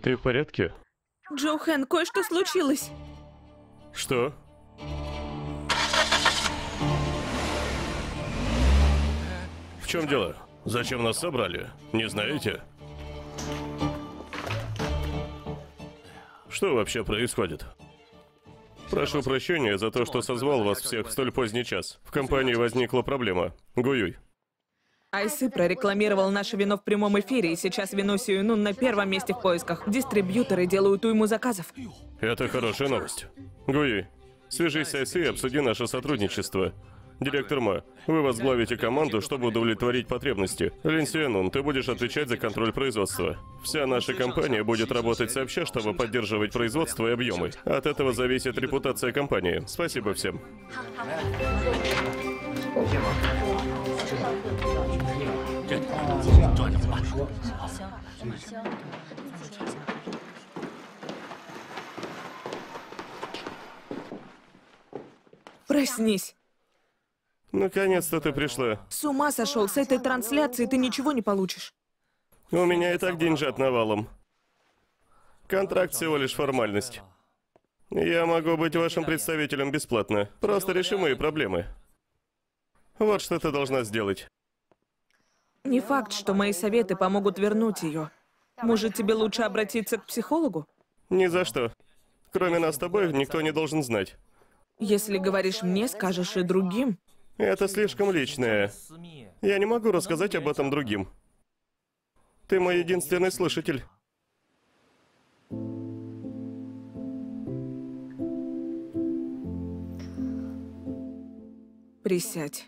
Ты в порядке? Джоу Хэн, кое-что случилось. Что? В чем дело? Зачем нас собрали? Не знаете? Что вообще происходит? Прошу прощения за то, что созвал вас всех в столь поздний час. В компании возникла проблема. Гуюй. Айсы прорекламировал наше вино в прямом эфире, и сейчас вино Сюэнун на первом месте в поисках. Дистрибьюторы делают уйму заказов. Это хорошая новость. Гуюй, свяжись с Айсы и обсуди наше сотрудничество. Директор Ма, вы возглавите команду, чтобы удовлетворить потребности. Лин Сюэнун, ты будешь отвечать за контроль производства. Вся наша компания будет работать сообща, чтобы поддерживать производство и объемы. От этого зависит репутация компании. Спасибо всем. Проснись. Наконец-то ты пришла. С ума сошел, с этой трансляции ты ничего не получишь. У меня и так деньжат навалом. Контракт всего лишь формальность. Я могу быть вашим представителем бесплатно. Просто реши мои проблемы. Вот что ты должна сделать. Не факт, что мои советы помогут вернуть ее. Может, тебе лучше обратиться к психологу? Ни за что. Кроме нас с тобой, никто не должен знать. Если говоришь мне, скажешь и другим. Это слишком личное. Я не могу рассказать об этом другим. Ты мой единственный слушатель. Присядь.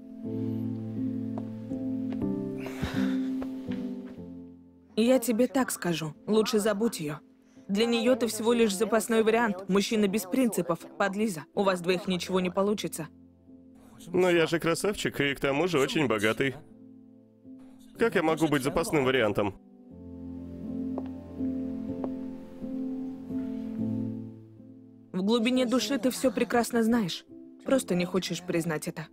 Я тебе так скажу. Лучше забудь ее. Для нее ты всего лишь запасной вариант. Мужчина без принципов. Подлиза. У вас двоих ничего не получится. Но я же красавчик, и к тому же очень богатый. Как я могу быть запасным вариантом? В глубине души ты все прекрасно знаешь. Просто не хочешь признать это.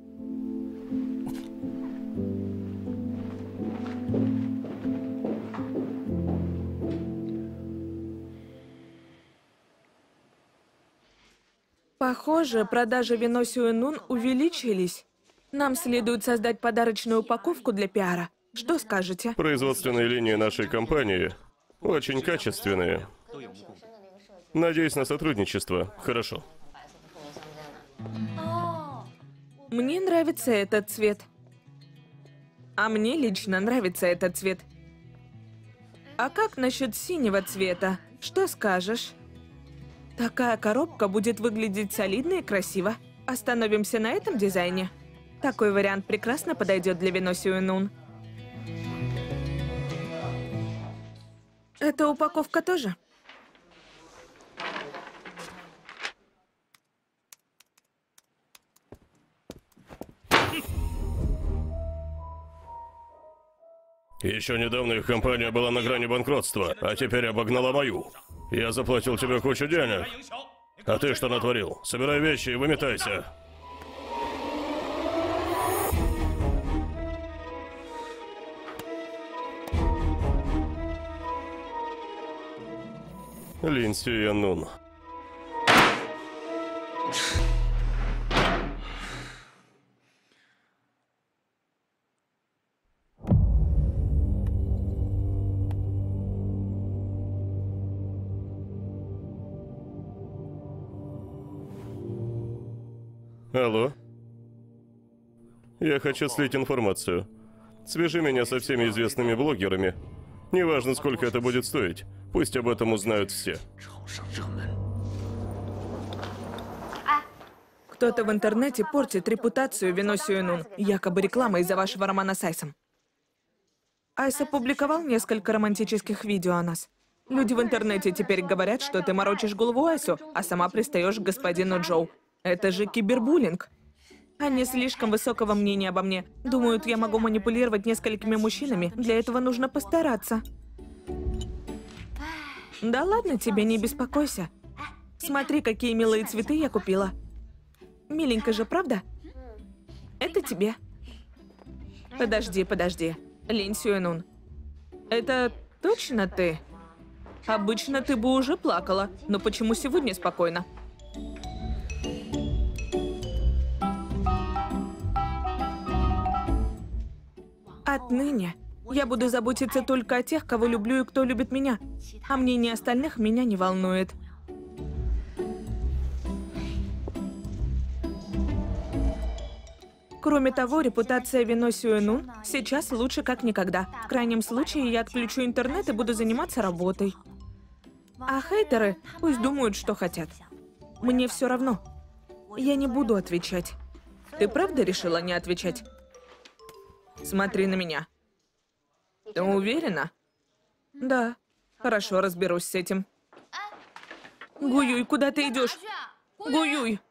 Похоже, продажи вино Сюэнун увеличились. Нам следует создать подарочную упаковку для пиара. Что скажете? Производственные линии нашей компании очень качественные. Надеюсь на сотрудничество. Хорошо. Мне нравится этот цвет. А мне лично нравится этот цвет. А как насчет синего цвета? Что скажешь? Такая коробка будет выглядеть солидно и красиво. Остановимся на этом дизайне. Такой вариант прекрасно подойдет для вино Сюэнун. Эта упаковка тоже? Еще недавно их компания была на грани банкротства, а теперь обогнала мою. Я заплатил тебе кучу денег. А ты что натворил? Собирай вещи и выметайся. Лин Сюэнун. Алло? Я хочу слить информацию. Свяжи меня со всеми известными блогерами. Неважно, сколько это будет стоить. Пусть об этом узнают все. Кто-то в интернете портит репутацию вино Сюэнун. Якобы реклама из-за вашего романа с Айсом. Айс опубликовал несколько романтических видео о нас. Люди в интернете теперь говорят, что ты морочишь голову Айсу, а сама пристаешь к господину Джоу. Это же кибербуллинг. Они слишком высокого мнения обо мне. Думают, я могу манипулировать несколькими мужчинами. Для этого нужно постараться. Да ладно тебе, не беспокойся. Смотри, какие милые цветы я купила. Миленько же, правда? Это тебе. Подожди. Лин Сюэнун. Это точно ты? Обычно ты бы уже плакала, но почему сегодня спокойно? Отныне я буду заботиться только о тех, кого люблю и кто любит меня. А мнение остальных меня не волнует. Кроме того, репутация Вино Сюэнун сейчас лучше как никогда. В крайнем случае, я отключу интернет и буду заниматься работой. А хейтеры пусть думают, что хотят. Мне все равно. Я не буду отвечать. Ты правда решила не отвечать? Смотри на меня. Ты уверена? Да. Хорошо, разберусь с этим. Гуюй, куда ты идешь? Гуюй!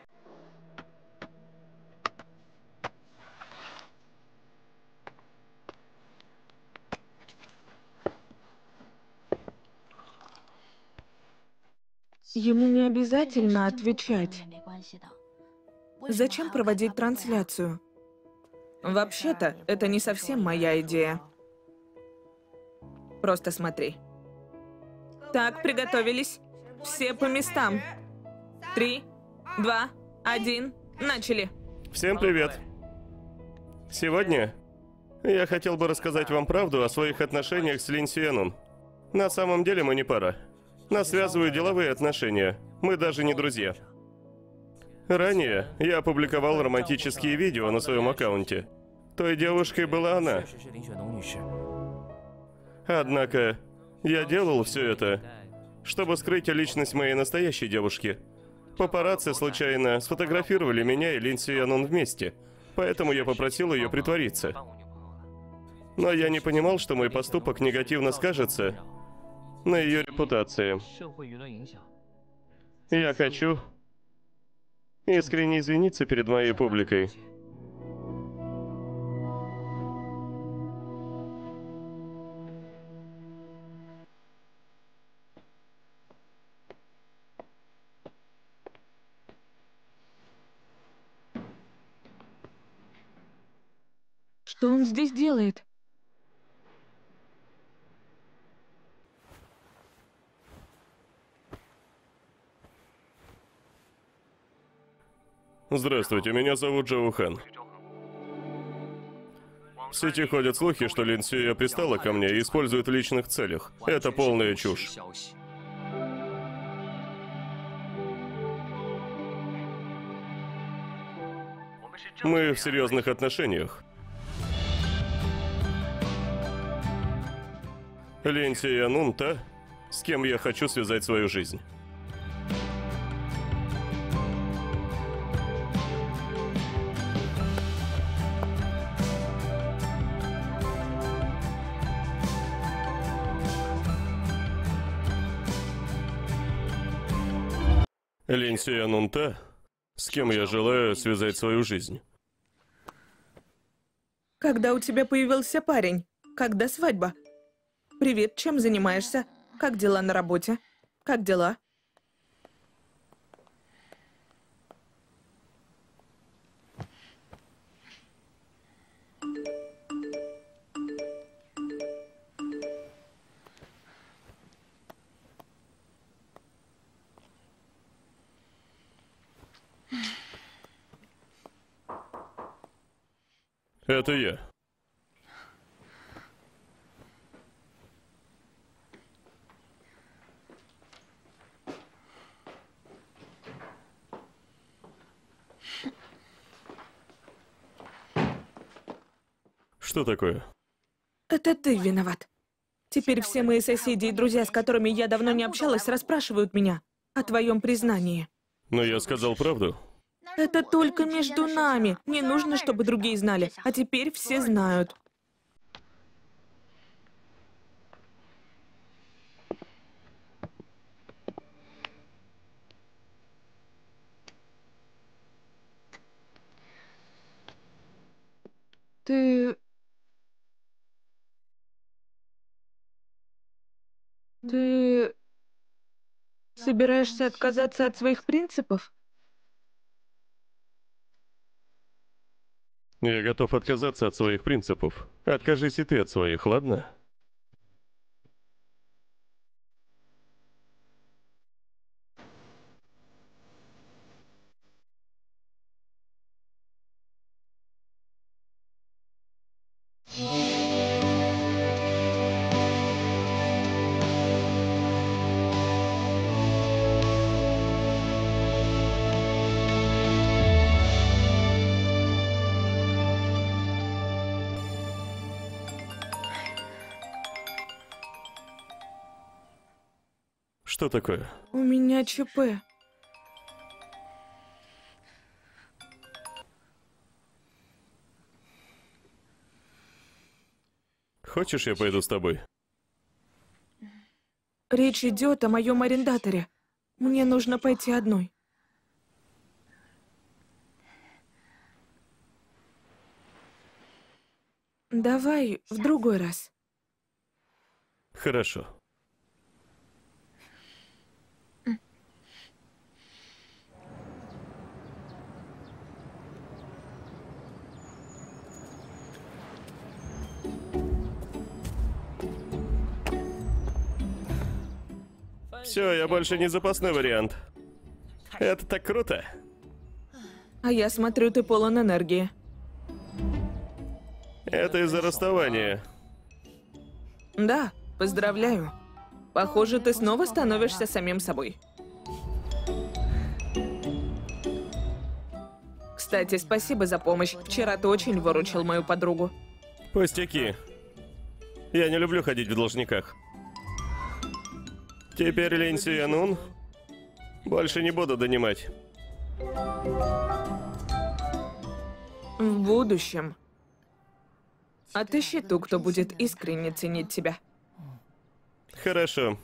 Ему не обязательно отвечать. Зачем проводить трансляцию? Вообще-то, это не совсем моя идея. Просто смотри. Так, приготовились. Все по местам. 3, 2, 1, начали. Всем привет. Сегодня я хотел бы рассказать вам правду о своих отношениях с Лин Сюэнун. На самом деле мы не пара. Нас связывают деловые отношения. Мы даже не друзья. Ранее я опубликовал романтические видео на своем аккаунте. Той девушкой была она. Однако я делал все это, чтобы скрыть личность моей настоящей девушки. Папарацци случайно сфотографировали меня и Лин Сюэнун вместе, поэтому я попросил ее притвориться. Но я не понимал, что мой поступок негативно скажется на ее репутации. Я хочу искренне извиниться перед моей публикой. Что он здесь делает? Здравствуйте, меня зовут Джоу Хан. В сети ходят слухи, что Лин Сюэ пристала ко мне и использует в личных целях. Это полная чушь. Мы в серьезных отношениях. Лин Сюэнун та, с кем я хочу связать свою жизнь. Лин Сюэнун та, с кем я желаю связать свою жизнь. Когда у тебя появился парень? Когда свадьба? Привет, чем занимаешься? Как дела на работе? Как дела? Это я. Что такое? Это ты виноват. Теперь все мои соседи и друзья, с которыми я давно не общалась, расспрашивают меня о твоем признании. Но я сказал правду. Это только между нами. Не нужно, чтобы другие знали. А теперь все знают. Ты... Ты... собираешься отказаться от своих принципов? Я готов отказаться от своих принципов. Откажись и ты от своих, ладно? Что такое? У меня ЧП. Хочешь, я пойду с тобой? Речь идет о моем арендаторе. Мне нужно пойти одной. Давай в другой раз. Хорошо. Все, я больше не запасной вариант. Это так круто. А я смотрю, ты полон энергии. Это из-за расставания. Да, поздравляю. Похоже, ты снова становишься самим собой. Кстати, спасибо за помощь. Вчера ты очень выручил мою подругу. Пустяки. Я не люблю ходить в должниках. Теперь Лин Сюянун больше не буду донимать. В будущем. Отыщи ту, кто будет искренне ценить тебя. Хорошо.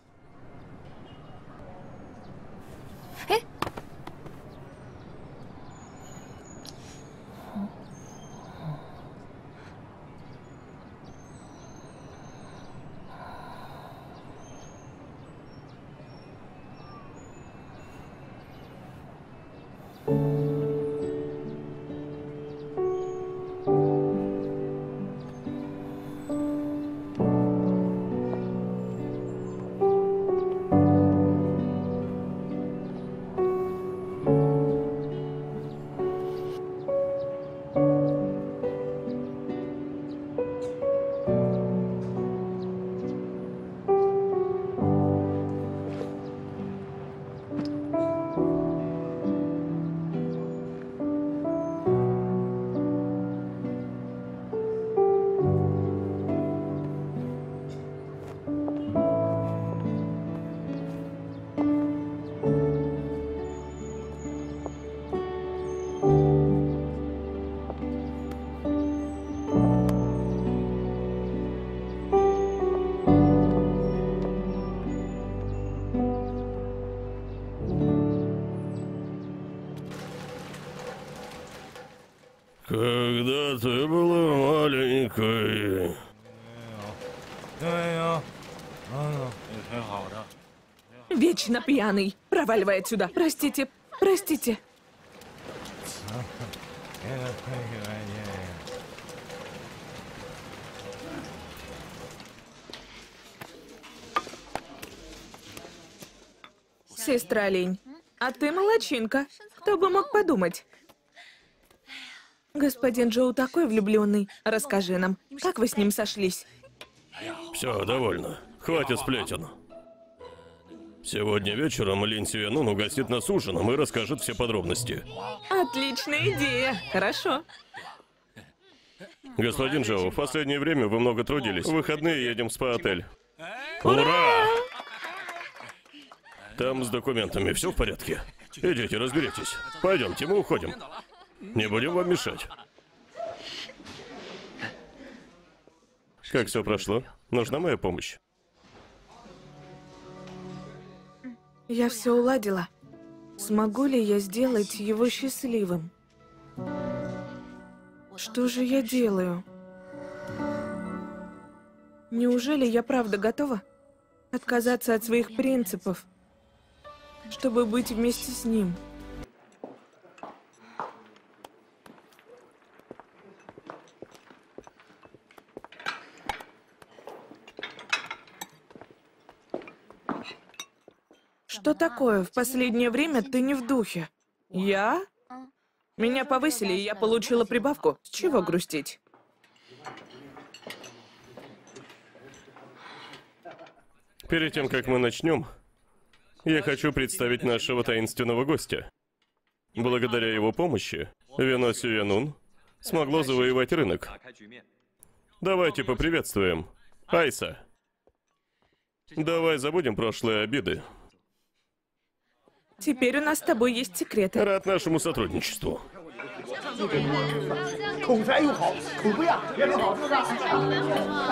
Когда ты была маленькой. Вечно пьяный. Проваливай отсюда. Простите, простите. Сестра Линь, а ты молодчинка. Кто бы мог подумать? Господин Джоу такой влюбленный. Расскажи нам, как вы с ним сошлись? Все, довольно. Хватит сплетен. Сегодня вечером Лин Сюянун угостит нас ужином и расскажет все подробности. Отличная идея. Хорошо. Господин Джоу, в последнее время вы много трудились. В выходные едем в спа-отель. Ура! Там с документами все в порядке? Идите, разберитесь. Пойдемте, мы уходим. Не будем вам мешать. Как все прошло? Нужна моя помощь? Я все уладила. Смогу ли я сделать его счастливым? Что же я делаю? Неужели я правда готова отказаться от своих принципов, чтобы быть вместе с ним? Что такое? В последнее время ты не в духе. Я? Меня повысили, и я получила прибавку. С чего грустить? Перед тем, как мы начнем, я хочу представить нашего таинственного гостя. Благодаря его помощи, вино Сюянун смогло завоевать рынок. Давайте поприветствуем Айса. Давай забудем прошлые обиды. Теперь у нас с тобой есть секреты. Рад нашему сотрудничеству. 口才又好，口碑啊也很好，是不是？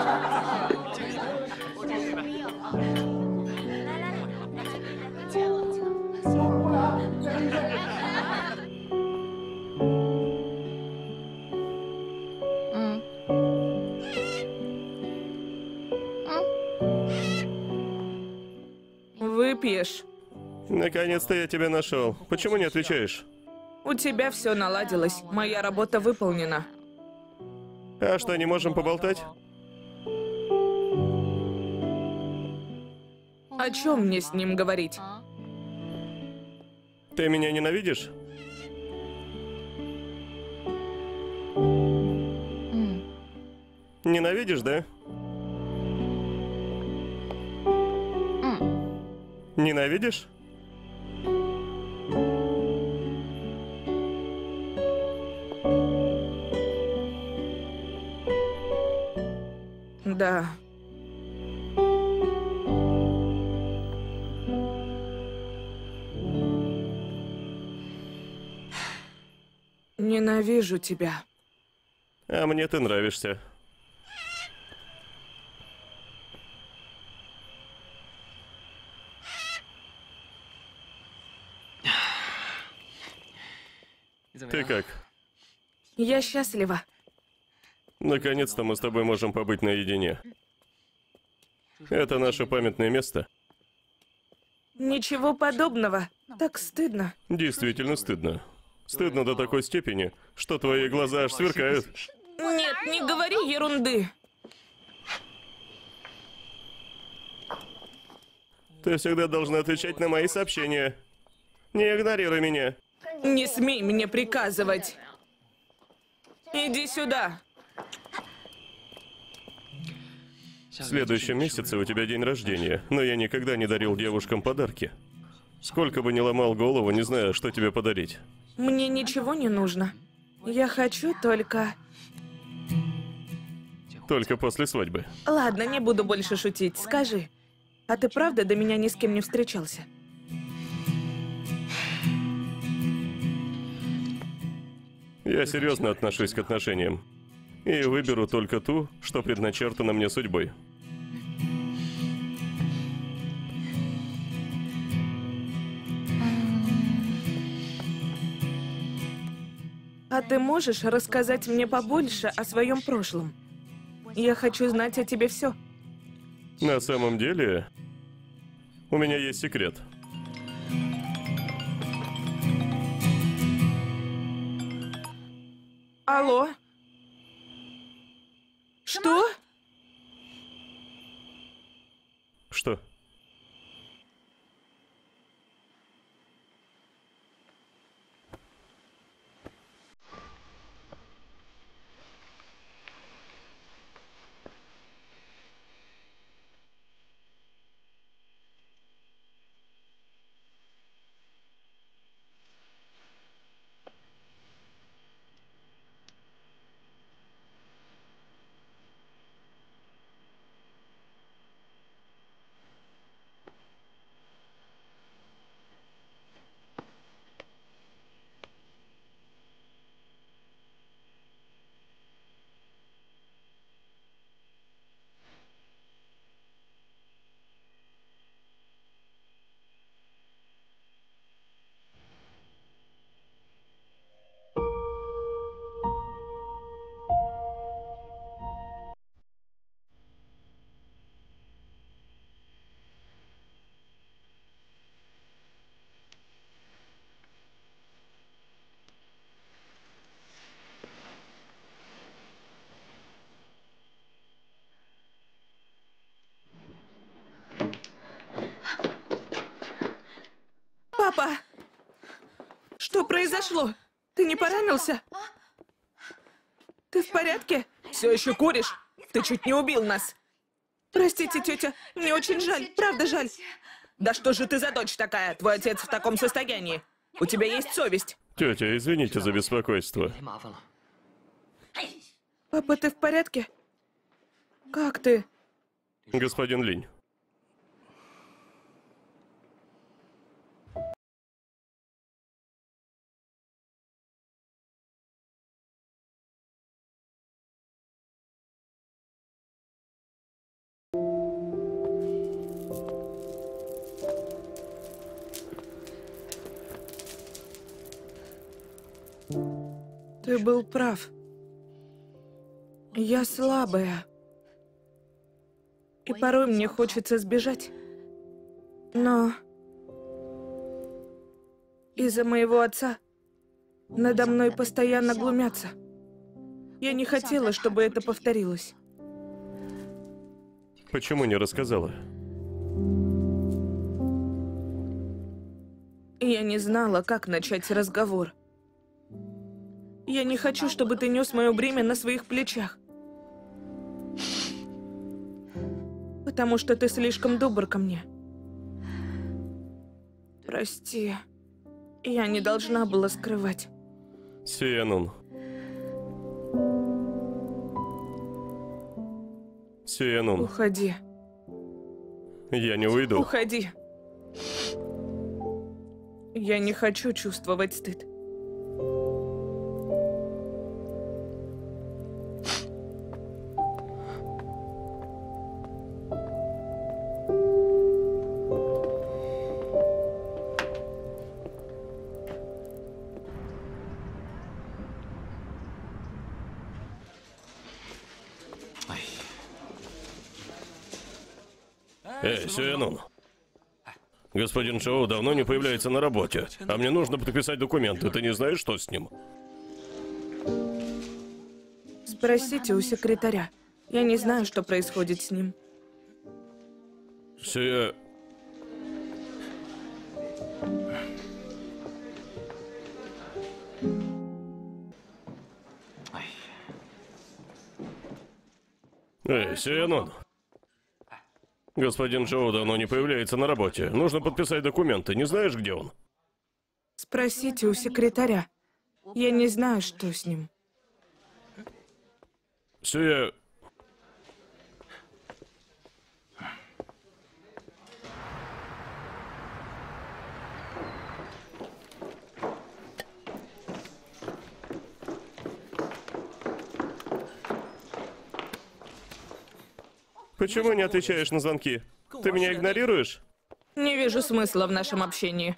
Выпьешь. Наконец-то я тебя нашел. Почему не отвечаешь? У тебя все наладилось. Моя работа выполнена. А что, не можем поболтать? О чем мне с ним говорить? Ты меня ненавидишь? Ненавидишь, да? Ненавидишь? Да. Ненавижу тебя. А мне ты нравишься. Ты как? Я счастлива. Наконец-то мы с тобой можем побыть наедине. Это наше памятное место. Ничего подобного. Так стыдно. Действительно стыдно. Стыдно до такой степени, что твои глаза аж сверкают. Нет, не говори ерунды. Ты всегда должна отвечать на мои сообщения. Не игнорируй меня. Не смей мне приказывать. Иди сюда. В следующем месяце у тебя день рождения, но я никогда не дарил девушкам подарки. Сколько бы ни ломал голову, не знаю, что тебе подарить. Мне ничего не нужно. Я хочу только... Только после свадьбы. Ладно, не буду больше шутить. Скажи, а ты правда до меня ни с кем не встречался? Я серьезно отношусь к отношениям. И выберу только ту, что предначертана мне судьбой. А ты можешь рассказать мне побольше о своем прошлом? Я хочу знать о тебе все. На самом деле, у меня есть секрет. Алло? Что? Что? Папа! Что произошло? Ты не поранился? Ты в порядке? Все еще куришь? Ты чуть не убил нас. Простите, тетя, мне очень жаль, правда жаль. Да что же ты за дочь такая? Твой отец в таком состоянии. У тебя есть совесть. Тетя, извините за беспокойство. Папа, ты в порядке? Как ты? Господин Линь, Ты был прав. Я слабая. И порой мне хочется сбежать. Но из-за моего отца надо мной постоянно глумятся. Я не хотела, чтобы это повторилось. Почему не рассказала? Я не знала, как начать разговор. Я не хочу, чтобы ты нес мое бремя на своих плечах. Потому что ты слишком добр ко мне. Прости. Я не должна была скрывать. Сиенун. Сиенун, Уходи. я не уйду. Уходи. Я не хочу чувствовать стыд. Сиенун. Господин Чоу давно не появляется на работе, а мне нужно подписать документы. Ты не знаешь, что с ним? Спросите у секретаря. Я не знаю, что происходит с ним. Сие... Сиенун. Господин Чоу давно не появляется на работе. Нужно подписать документы. Не знаешь, где он? Спросите у секретаря. Я не знаю, что с ним. Сие... Почему не отвечаешь на звонки? Ты меня игнорируешь? Не вижу смысла в нашем общении.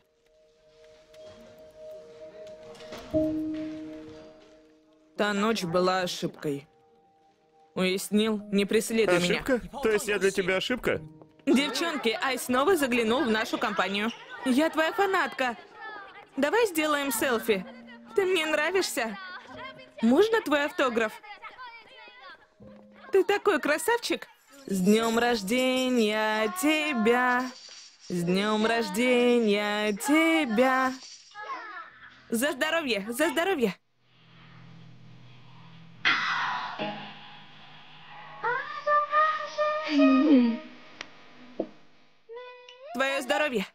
Та ночь была ошибкой. Уяснил? Не преследуй меня. Ошибка? То есть я для тебя ошибка? Девчонки, Ай снова заглянул в нашу компанию. Я твоя фанатка. Давай сделаем селфи. Ты мне нравишься. Можно твой автограф? Ты такой красавчик. С днем рождения тебя. С днем рождения тебя. За здоровье, за здоровье. Твое здоровье.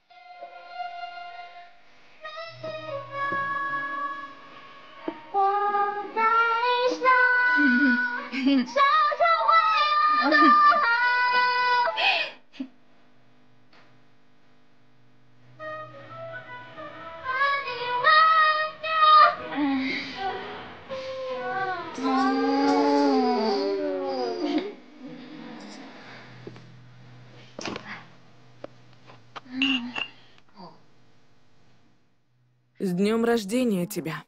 С днем рождения тебя.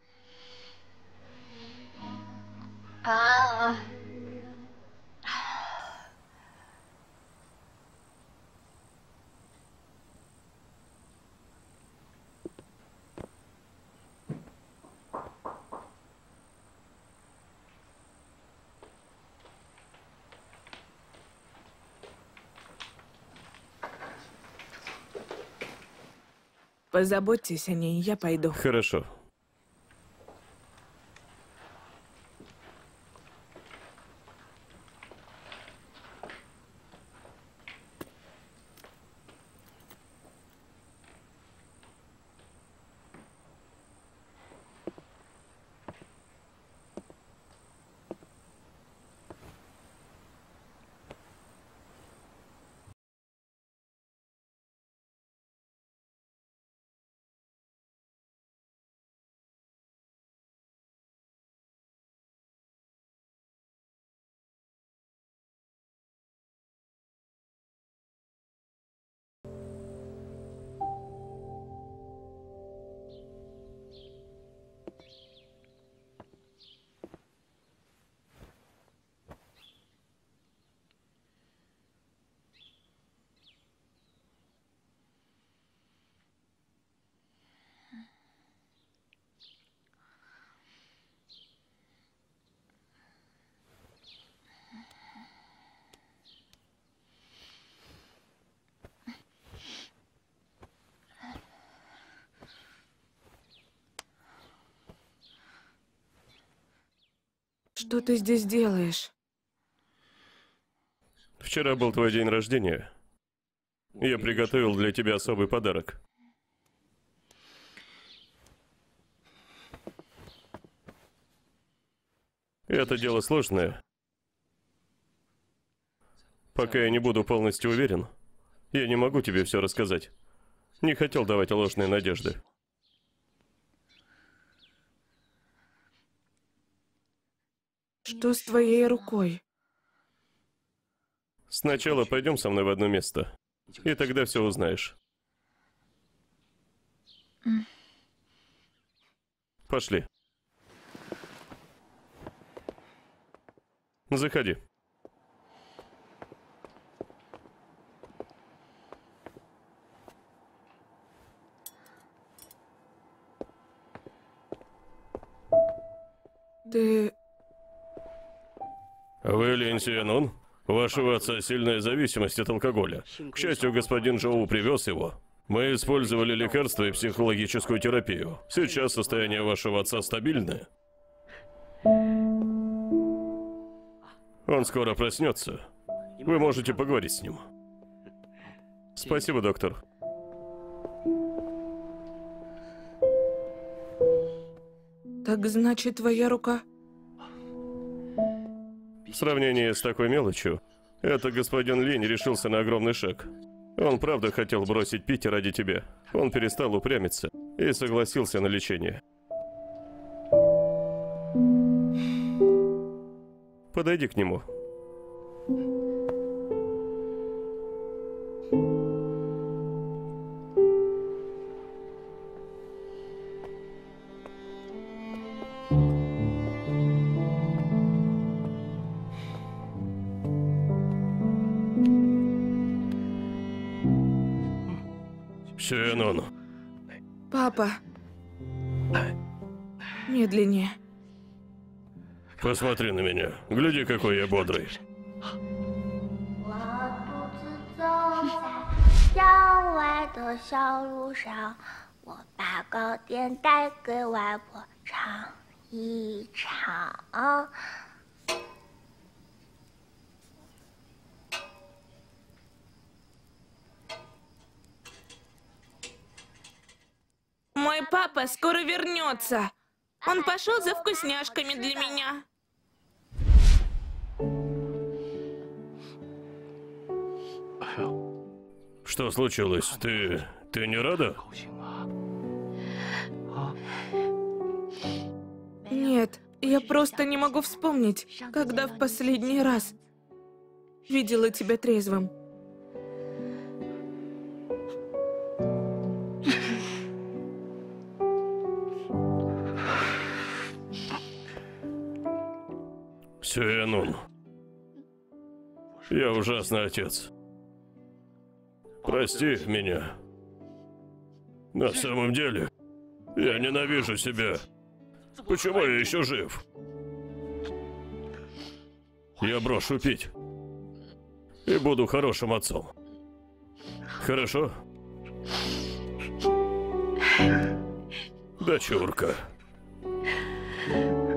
Позаботьтесь о ней, я пойду. Хорошо. Что ты здесь делаешь? Вчера был твой день рождения. Я приготовил для тебя особый подарок. Это дело сложное. Пока я не буду полностью уверен, я не могу тебе все рассказать. Не хотел давать ложные надежды. Что с твоей рукой? Сначала пойдем со мной в одно место, и тогда все узнаешь. Пошли. Заходи. Ты... Вы Лин Сиенун? У вашего отца сильная зависимость от алкоголя. К счастью, господин Джоу привез его. Мы использовали лекарства и психологическую терапию. Сейчас состояние вашего отца стабильное. Он скоро проснется. Вы можете поговорить с ним. Спасибо, доктор. Так значит, твоя рука... В сравнении с такой мелочью, это господин Линь решился на огромный шаг. Он правда хотел бросить пить ради тебя. Он перестал упрямиться и согласился на лечение. Подойди к нему. Сиенун. Папа. Медленнее. Посмотри на меня. Гляди, какой я бодрый. 我独自走在郊外的小路上，我把糕点带给外婆尝一尝。 Мой папа скоро вернется. Он пошел за вкусняшками для меня. Что случилось? Ты не рада? Нет, я просто не могу вспомнить, когда в последний раз видела тебя трезвым. Сиенун. Я ужасный отец. Прости меня. На самом деле, я ненавижу себя. Почему я еще жив? Я брошу пить. И буду хорошим отцом. Хорошо? Дочурка.